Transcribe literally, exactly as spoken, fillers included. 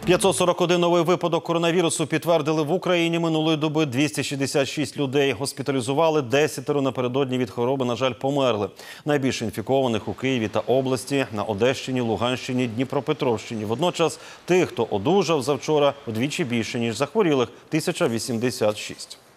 п'ятсот сорок один новий випадок коронавірусу підтвердили в Україні минулої доби. двісті шістдесят шість людей госпіталізували, десятеро напередодні від хвороби, на жаль, померли. Найбільше інфікованих у Києві та області, на Одещині, Луганщині, Дніпропетровщині. Водночас тих, хто одужав завчора, вдвічі більше, ніж захворілих – тисяча вісімдесят шість.